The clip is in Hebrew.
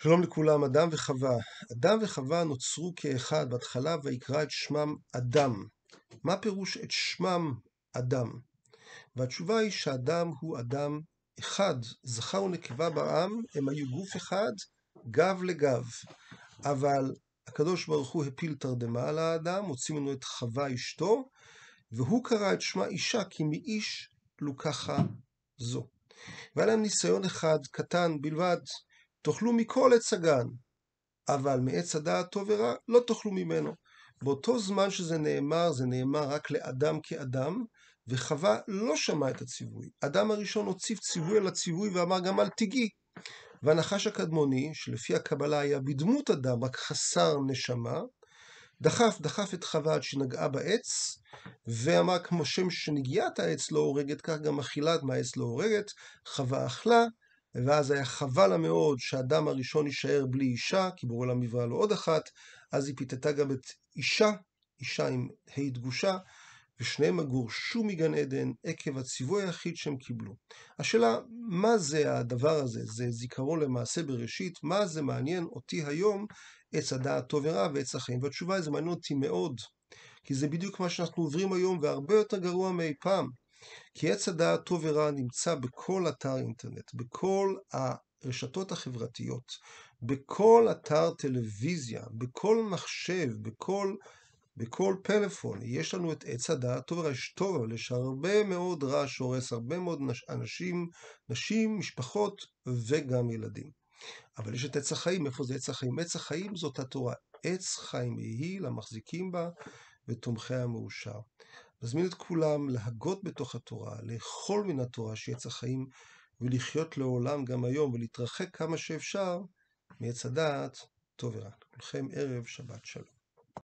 שלום לכולם, אדם וחווה. אדם וחווה נוצרו כאחד בהתחלה ויקרא את שמם אדם. מה פירוש את שמם אדם? והתשובה היא שאדם הוא אדם אחד, זכר ונקבה בעם, הם היו גוף אחד, גב לגב. אבל הקדוש ברוך הוא הפיל תרדמה על האדם, הוציא ממנו את חווה אשתו, והוא קרא את שמה אישה, כי מאיש לוקחה זו. והיה להם ניסיון אחד קטן בלבד, תאכלו מכל עץ הגן, אבל מעץ הדעת טוב ורע לא תאכלו ממנו. באותו זמן שזה נאמר, זה נאמר רק לאדם כאדם, וחווה לא שמע את הציווי. אדם הראשון הוסיף ציווי על הציווי ואמר גם אל תיגעי. והנחש הקדמוני, שלפי הקבלה היה בדמות אדם, רק חסר נשמה, דחף את חווה עד שנגעה בעץ, ואמר כמו שם שנגיעת העץ לא הורגת, כך גם אכילת מהעץ לא הורגת. חווה אכלה, ואז היה חבל לה מאוד שהאדם הראשון יישאר בלי אישה, כי בורא עולם יברא לו עוד אחת, אז היא פיתתה גם את אישה עם ה' דגושה, ושניהם גורשו מגן עדן עקב הציווי היחיד שהם קיבלו. השאלה, מה זה הדבר הזה? זה זיכרון למעשה בראשית? מה זה מעניין אותי היום, עץ הדעת טוב ורע ועץ החיים? והתשובה היא, זה מעניין אותי מאוד, כי זה בדיוק מה שאנחנו עוברים היום, והרבה יותר גרוע מאי פעם. כי עץ הדעת טוב ורע נמצא בכל אתר אינטרנט, בכל הרשתות החברתיות, בכל אתר טלוויזיה, בכל מחשב, בכל פלאפון. יש לנו את עץ הדעת טוב ורע, יש טוב, אבל יש הרבה מאוד רע שהורס הרבה מאוד אנשים, נשים, משפחות וגם ילדים. אבל יש את עץ החיים. איפה זה עץ החיים? עץ החיים זאת התורה. עץ חיים יהי למחזיקים בה ותומכי המאושר. נזמין את כולם להגות בתוך התורה, לאכול מן התורה שהיא עץ החיים, ולחיות לעולם גם היום, ולהתרחק כמה שאפשר מעץ הדעת טוב ורע. לכם ערב שבת שלום.